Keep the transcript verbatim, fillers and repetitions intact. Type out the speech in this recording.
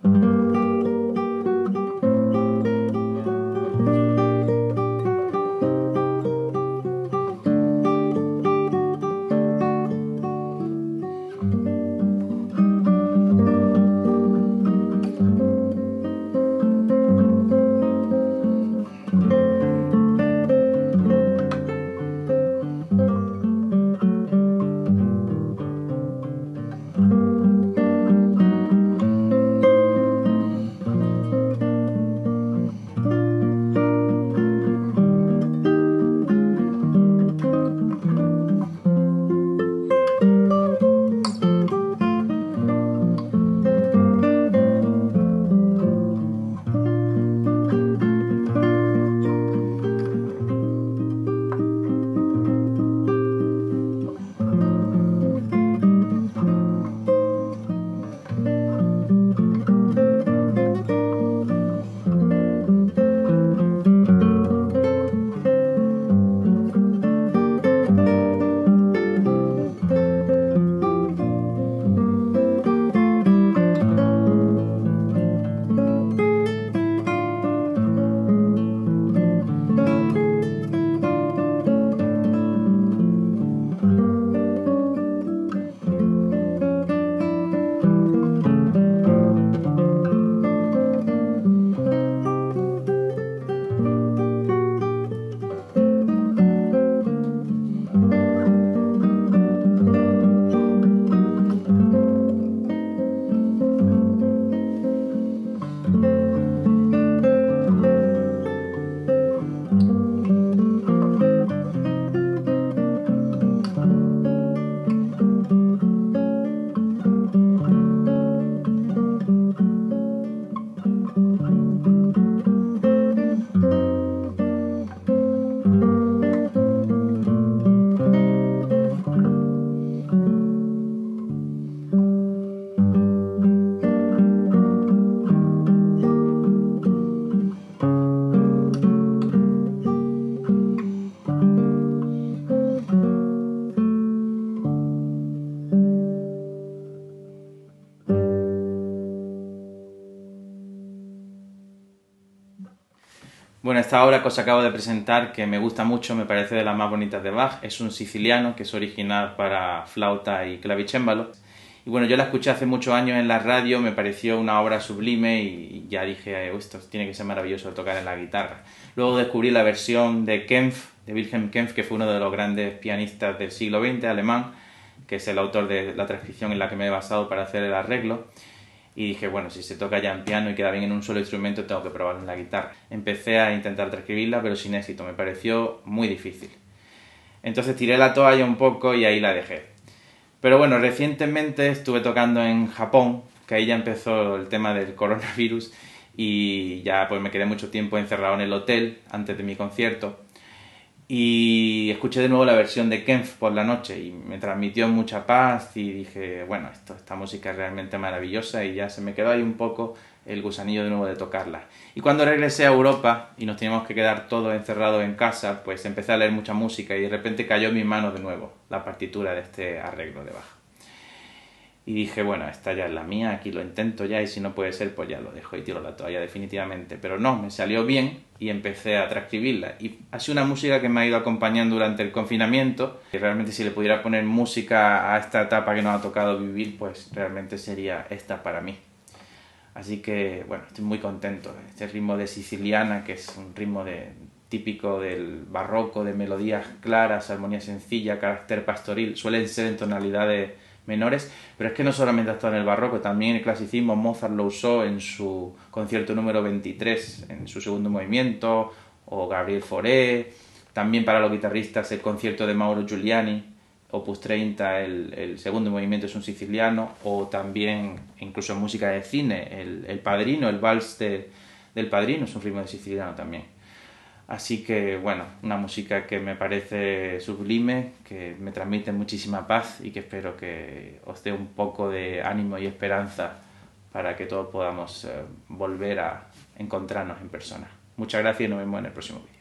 Bueno, esta obra que os acabo de presentar, que me gusta mucho, me parece de las más bonitas de Bach, es un siciliano que es original para flauta y clavicémbalo. Y bueno, yo la escuché hace muchos años en la radio, me pareció una obra sublime y ya dije, oh, esto tiene que ser maravilloso de tocar en la guitarra. Luego descubrí la versión de Kempff, de Wilhelm Kempff, que fue uno de los grandes pianistas del siglo veinte, alemán, que es el autor de la transcripción en la que me he basado para hacer el arreglo. Y dije, bueno, si se toca ya en piano y queda bien en un solo instrumento, tengo que probarlo en la guitarra. Empecé a intentar transcribirla, pero sin éxito, me pareció muy difícil. Entonces tiré la toalla un poco y ahí la dejé. Pero bueno, recientemente estuve tocando en Japón, que ahí ya empezó el tema del coronavirus, y ya pues me quedé mucho tiempo encerrado en el hotel antes de mi concierto. Y escuché de nuevo la versión de Kempff por la noche y me transmitió mucha paz y dije, bueno, esto, esta música es realmente maravillosa, y ya se me quedó ahí un poco el gusanillo de nuevo de tocarla. Y cuando regresé a Europa y nos teníamos que quedar todos encerrados en casa, pues empecé a leer mucha música y de repente cayó en mis manos de nuevo la partitura de este arreglo de Bach. Y dije, bueno, esta ya es la mía, aquí lo intento ya, y si no puede ser, pues ya lo dejo y tiro la toalla definitivamente. Pero no, me salió bien y empecé a transcribirla. Y ha sido una música que me ha ido acompañando durante el confinamiento. Y realmente si le pudiera poner música a esta etapa que nos ha tocado vivir, pues realmente sería esta para mí. Así que, bueno, estoy muy contento. Este ritmo de siciliana, que es un ritmo de, típico del barroco, de melodías claras, armonía sencilla, carácter pastoril, suelen ser en tonalidades menores, pero es que no solamente está en el barroco, también el clasicismo Mozart lo usó en su concierto número veintitrés, en su segundo movimiento, o Gabriel Fauré, también para los guitarristas el concierto de Mauro Giuliani, opus treinta, el, el segundo movimiento es un siciliano, o también incluso en música de cine, el, el Padrino, el vals de, del Padrino es un ritmo de siciliano también. Así que, bueno, una música que me parece sublime, que me transmite muchísima paz y que espero que os dé un poco de ánimo y esperanza para que todos podamos eh, volver a encontrarnos en persona. Muchas gracias y nos vemos en el próximo vídeo.